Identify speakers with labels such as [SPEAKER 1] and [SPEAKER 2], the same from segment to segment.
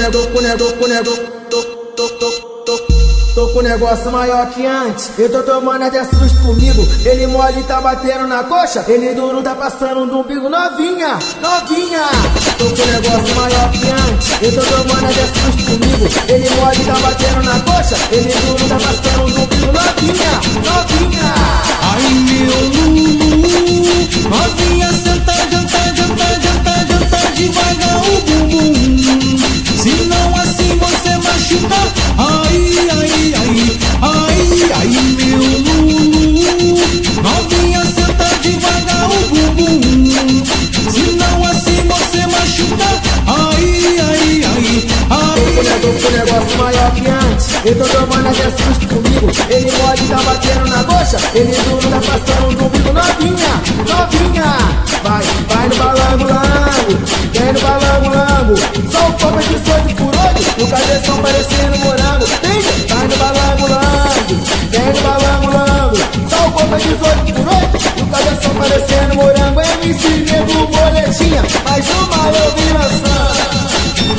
[SPEAKER 1] Tô com negócio maior que antes. Eu tô tomando até susto comigo. Ele mole tá batendo na coxa. Ele duro tá passando do umbigo. Novinha, novinha. Tô com negócio maior que antes. Eu tô tomando até susto comigo. Ele mole tá batendo na coxa. Ele duro tá passando do umbigo. Novinha, novinha.
[SPEAKER 2] Ai meu Lulu, novinha, senta, janta devagar o bumbum. Se não assim você machuca. Ai, ai, ai, ai, ai, meu Lulu, novinha, senta devagar o bumbum. Se não assim você machuca. Ai, ai, ai, ai.
[SPEAKER 1] Tô com negócio maior que antes. Eu tô tomando até susto comigo. Ele pode tá batendo na coxa. Ele duro tá passando do umbigo. Novinha, novinha. Vai no balango-lango. Vem no balango-lango. Só o copo de 18 por 8. O cabeção parecendo morango. Vai no balango-lango. Vem no balango-lango. Só o copo de 18 por 8. O cabeção parecendo morango. MC Nego Boletinha. Mais uma eu vim lançando.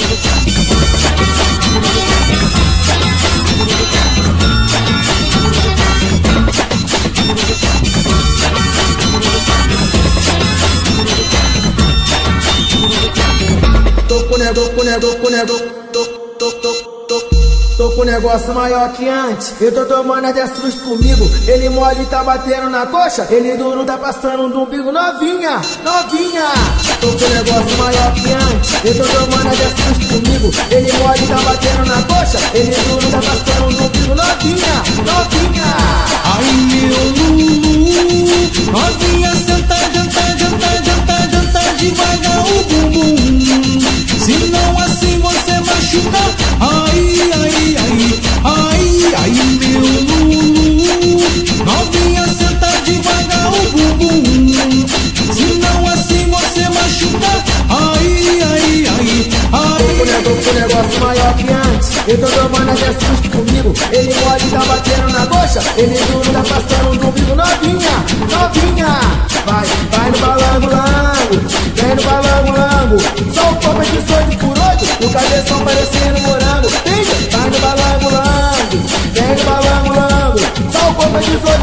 [SPEAKER 1] Tô com negócio maior que antes. Eu tô tomando até susto comigo. Ele mole tá batendo na coxa. Ele duro tá passando do umbigo. Novinha, novinha. Tô com negócio maior que antes. Eu tô tomando até susto comigo. Ele mole tá batendo na coxa. Ele duro tá passando do umbigo. Novinha, novinha.
[SPEAKER 2] Ai meu Lulu, novinha, senta, janta devagar o bumbum. Se não assim você machuca. Ai, ai, ai, ai, ai, meu Lulu, novinha, senta devagar o bumbum. Se não assim você machuca. Ai, ai, ai, ai.
[SPEAKER 1] Tô com negócio maior que antes. Eu tô tomando até susto comigo. Ele mole tá batendo na coxa. Ele duro tá passando do umbigo. Novinha, novinha. Vai no balango-lango. Vem no balango-lango. Só o copo de 18 por 8. O cabeção parecendo morango. Vai no balango-lango. Vem no balango-lango. Só o copo de 18